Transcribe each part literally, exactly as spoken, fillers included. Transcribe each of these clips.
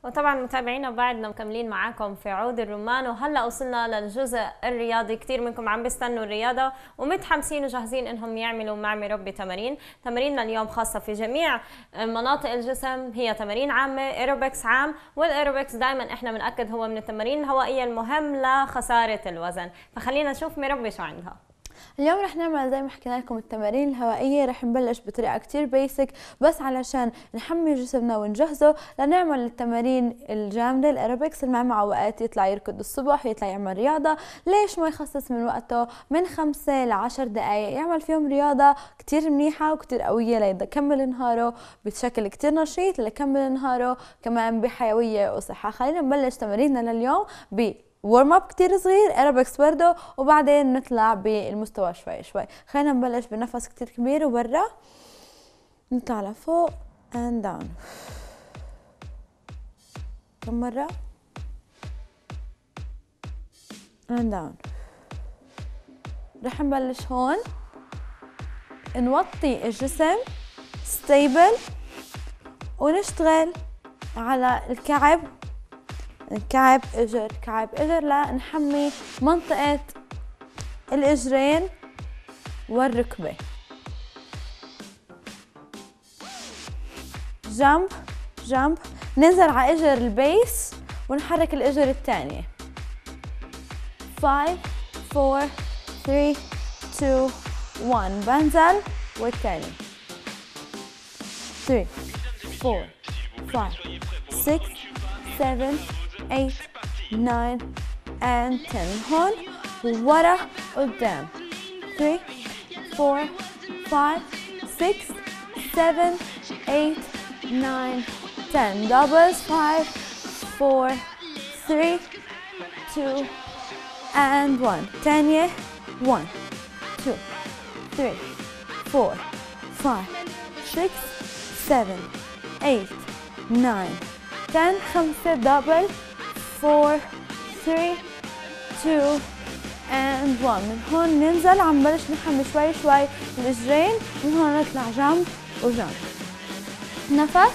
وطبعا متابعينا بعدنا مكملين معاكم في عود الرمان، وهلا وصلنا للجزء الرياضي. كثير منكم عم بيستنوا الرياضه ومتحمسين وجاهزين انهم يعملوا مع مربي تمارين. تماريننا اليوم خاصه في جميع مناطق الجسم، هي تمارين عامه، ايروبكس عام. والايروبكس دائما احنا بناكد هو من التمارين الهوائيه المهم لخساره الوزن. فخلينا نشوف مربي شو عندها. اليوم رح نعمل زي ما حكينا لكم التمارين الهوائية. رح نبلش بطريقة كتير بيسك بس علشان نحمي جسمنا ونجهزه لنعمل التمارين الجامدة الايروبكس اللي معه مع اوقات يطلع يركض الصبح ويطلع يعمل رياضة. ليش ما يخصص من وقته من خمسة لعشر دقايق يعمل فيهم رياضة كتير منيحة وكتير قوية ليكمل نهاره بشكل كتير نشيط، ليكمل نهاره كمان بحيوية وصحة. خلينا نبلش تماريننا لليوم ب ورم اب كتير صغير، ايروبكس برضه، وبعدين نطلع بالمستوى شوي شوي. خلينا نبلش بنفس كتير كبير وبرا، نطلع لفوق and down. كم مرة and down. رح نبلش هون نوطي الجسم ستيبل ونشتغل على الكعب، كعب اجر كعب اجر لنحمي منطقة الاجرين والركبة. جمب جمب، ننزل على اجر البيس ونحرك الاجر الثانية. خمسة أربعة ثلاثة اثنين واحد، بنزل والثاني. ثلاثة أربعة خمسة ستة سبعة eight nine and ten. هون ورا قدام. three four five six seven eight nine ten. doubles. five four three two and one. تانية. one two three four five six seven eight nine ten. خمسة double. four three two and one. من هون ننزل عم نبلش نحمي شوي شوي الاجرين، من هون نطلع جنب وجنب. نفس.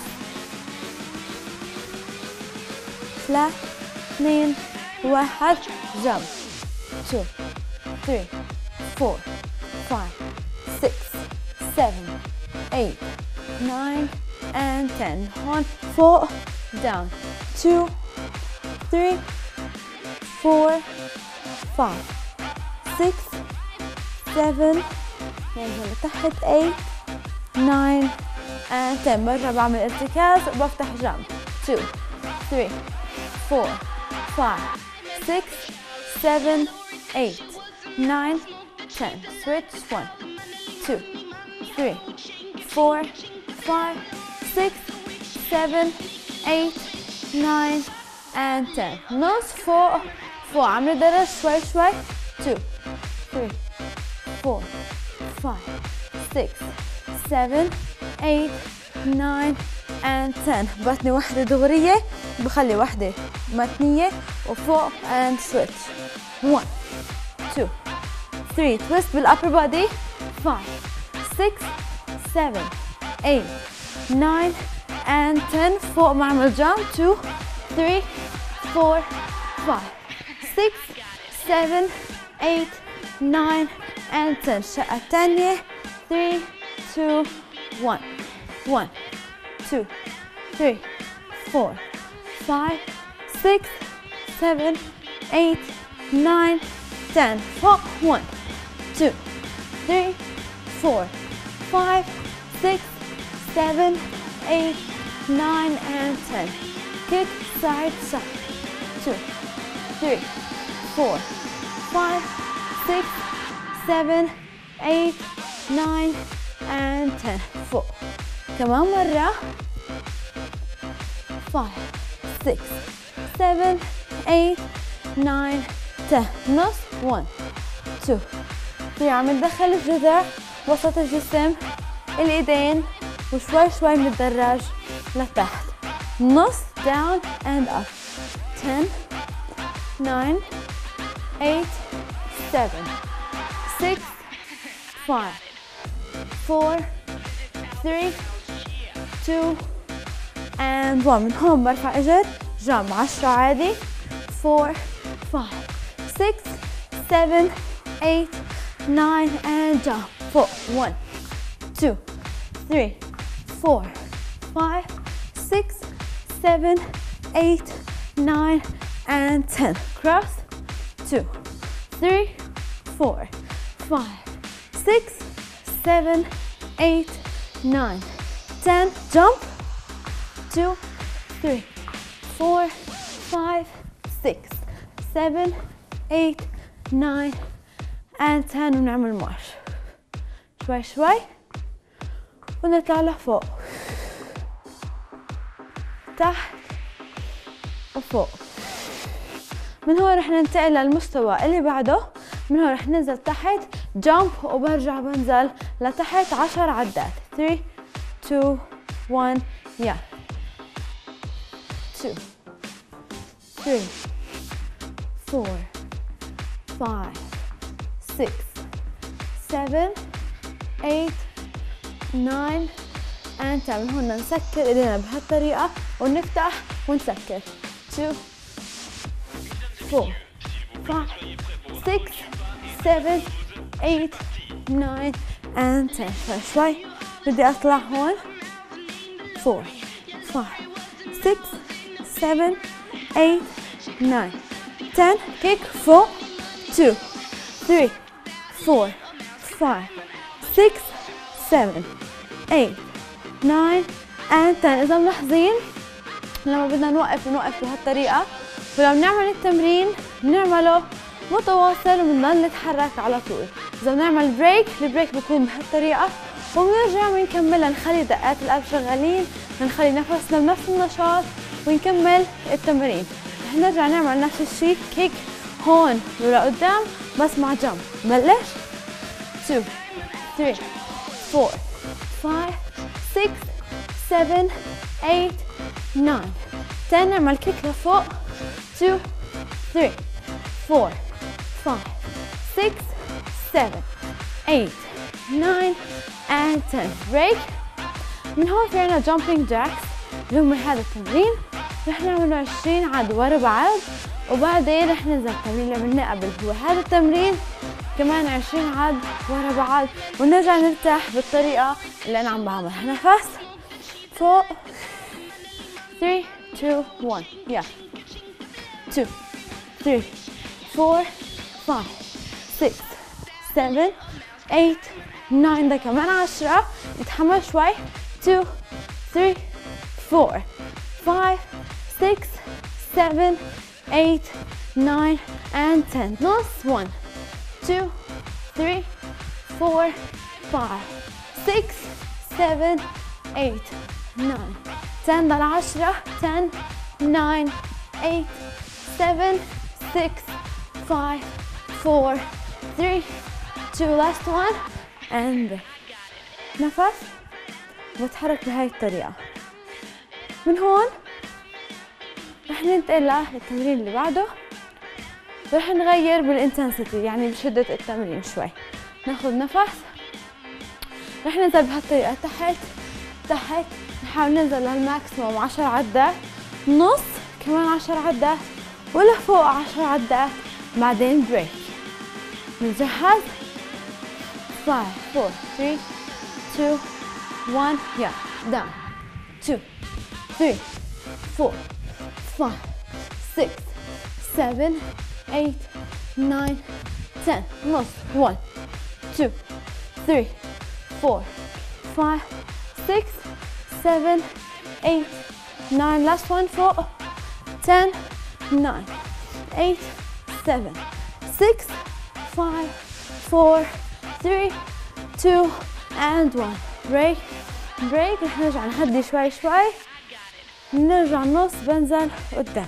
ثلاثة اثنين واحد، جنب. two three four five six seven eight nine and ten. هون فوق down. two three four five six seven ننزل لتحت eight nine and ten. برجع بعمل ارتكاز وبفتح جنب. two three four five six seven eight nine ten. switch. one two three four five six seven eight nine and ten. نص فوق فوق عم ندرج شوي شوي. two three four five six seven eight nine and ten. بطني وحدة دغرية، بخلي وحدة متنية وفوق and switch. one two three twist بالupper body. five six seven eight nine and ten. فوق بعمل jump. two three four five six seven eight nine and ten. الشقة الثانية. three two one one two three four five six seven eight nine ten. فوق. one two three four five six seven eight nine and ten. kick side side. two three four five six seven eight nine and ten. فوق. كمان مرة. five six seven eight nine ten. نص. one two three. عم ندخل الجذع وسط الجسم، الايدين، وشوي شوي بنتدرج لتحت. نص. down and up. ten nine eight seven six five four three two and one. من هون برفع اجر jump عشرة عادي. four five six seven eight nine and jump. four one two three four five six seven eight nine and ten. Cross. two three four five six seven eight nine ten. Jump. two three four five six seven eight nine and ten. ونعمل مارش شوي شوي ونطلع لفوق تحت وفوق. من هون رح ننتقل للمستوى اللي بعده. من هون رح ننزل تحت جامب وبرجع بنزل لتحت عشر عدات. three two one yeah. two three four five six seven eight nine and ten. من هون نسكر ايدينا بهالطريقة ونفتح ونسكر. two four five six seven eight nine and ten. شوي شوي بدي اطلع هون. four five six seven eight nine ten. كيك فوق. two three four five six seven eight nine and ten. إذا ملاحظين لما بدنا نوقف نوقف بهالطريقة، ولو بنعمل التمرين بنعمله متواصل وبنضل نتحرك على طول. إذا بنعمل بريك، البريك بيكون بهالطريقة وبنرجع ونكملها، نخلي دقات القلب شغالين، نخلي نفسنا بنفس النشاط ونكمل التمرين. رح نرجع نعمل نفس الشيء كيك هون ولقدام بس مع جمب. بلش. two three four five six seven eight nine ten. نعمل كيك لفوق. two three four five six seven eight nine and ten. break. من هون في عنا jumping jacks اللي هم هذا التمرين رح نعمله عشرين عد ورا بعض، وبعدين رح ننزل التمرين اللي عملناه قبل هو هذا التمرين كمان عشرين عد ورا بعض، ونرجع نرتاح بالطريقة اللي أنا عم بعملها. نفس فوق. three two one yeah. two three four five six seven eight nine. ده كمان عشرة. نتحمل شوي. two three four five six seven eight nine and ten. نص. one two three four five six seven eight nine ten. ضل عشرة. ten nine eight seven six five four three two. last one and نفس. بتحرك بهاي الطريقة. من هون رح ننتقل للتمرين اللي بعده، رح نغير بالانتنسيتي يعني بشدة التمرين شوي. ناخذ نفس. رح ننزل بهالطريقة تحت تحت، نحاول ننزل للماكسيموم عشر عدات، نص كمان عشر عدات، ولفوق عشر عدات، بعدين بريك. نجهز. five four three two one yeah. down. two three four five six seven eight nine ten. نص. one two three four five six seven eight nine. last one فوق. ten nine eight seven six five four three two and one. break break. رح نرجع نهدي شوي شوي، نرجع نص بنزل قدام.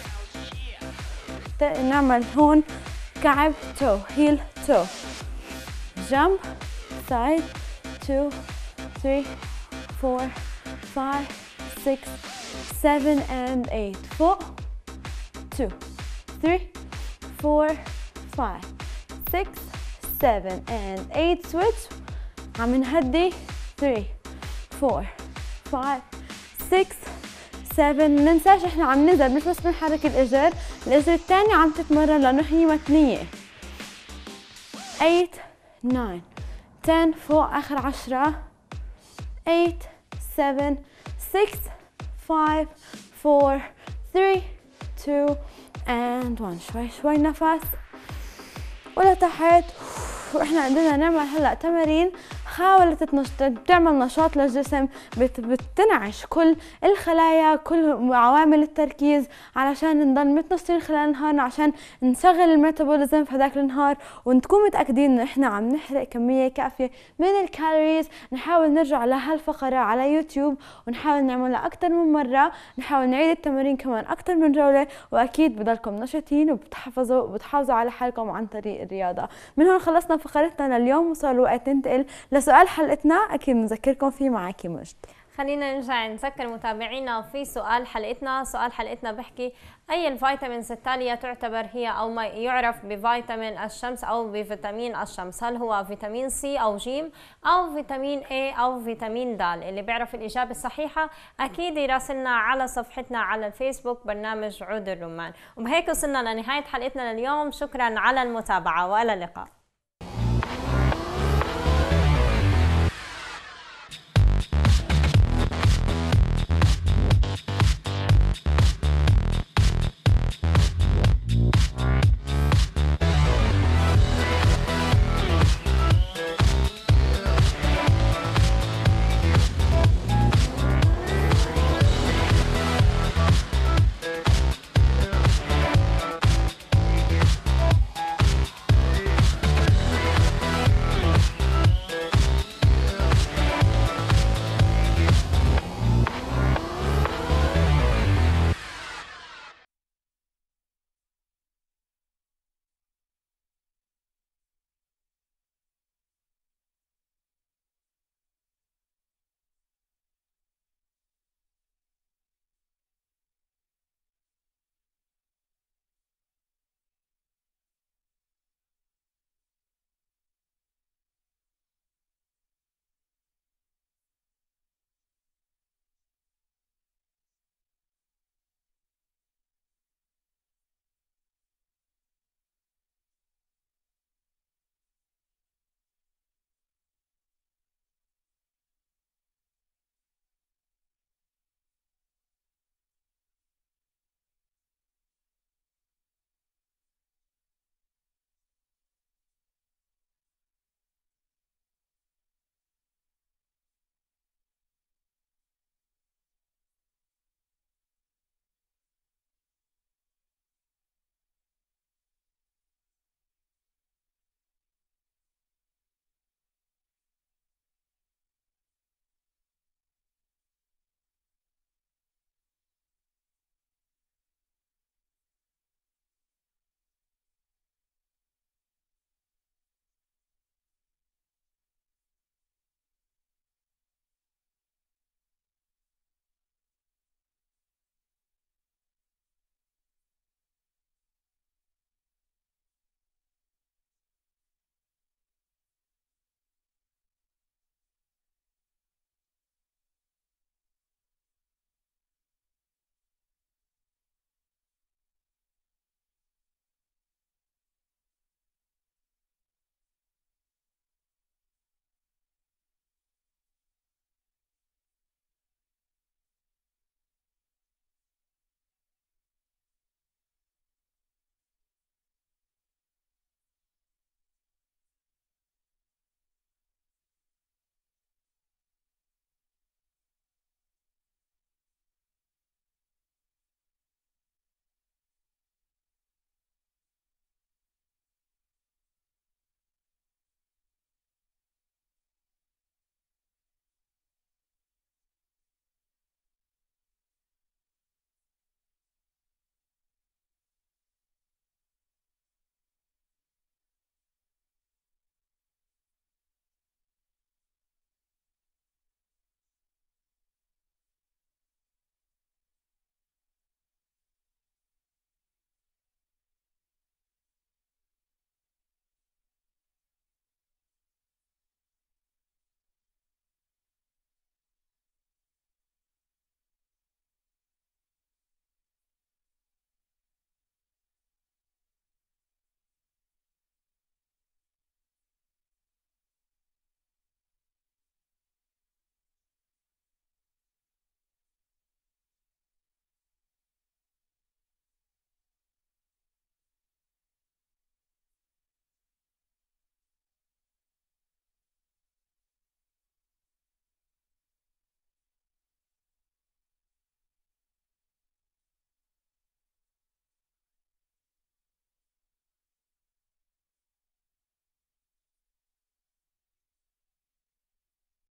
نعمل هون كعب toe heel toe. jump side. two three four five six seven and eight. فوق. two three four five six seven and eight. switch. عم نهدي. three four five six سبعة. مننساش احنا عم ننزل مش بس بنحرك الاجر، الاجر الثاني عم تتمرن لانه هي متنية. ثمانية تسعة عشرة فوق اخر عشرة. ثمانية سبعة ستة خمسة أربعة ثلاثة اثنين and واحد. شوي شوي نفس ولتحت. واحنا قدرنا نعمل هلا تمارين حاولت تنشط بتعمل نشاط للجسم، بت بتنعش كل الخلايا، كل عوامل التركيز، علشان نضل متنشطين خلال نهارنا، عشان نشغل الميتابوليزم في هداك النهار، ونكون متاكدين انه احنا عم نحرق كميه كافيه من الكالوريز. نحاول نرجع لهالفقره على يوتيوب ونحاول نعملها اكثر من مره، نحاول نعيد التمارين كمان اكثر من جوله، واكيد بضلكم نشيطين وبتحافظوا وبتحافظوا على حالكم عن طريق الرياضه. من هون خلصنا فقرتنا لليوم، وصار الوقت ننتقل لسؤال حلقتنا، اكيد بنذكركم فيه معك مجد. خلينا نرجع نذكر متابعينا في سؤال حلقتنا. سؤال حلقتنا بحكي أي الفيتامينز التالية تعتبر هي أو ما يعرف بفيتامين الشمس أو بفيتامين الشمس؟ هل هو فيتامين سي أو جيم أو فيتامين اي أو فيتامين د؟ اللي بيعرف الإجابة الصحيحة أكيد يراسلنا على صفحتنا على الفيسبوك برنامج عود الرمان. وبهيك وصلنا لنهاية حلقتنا لليوم، شكرا على المتابعة وإلى اللقاء.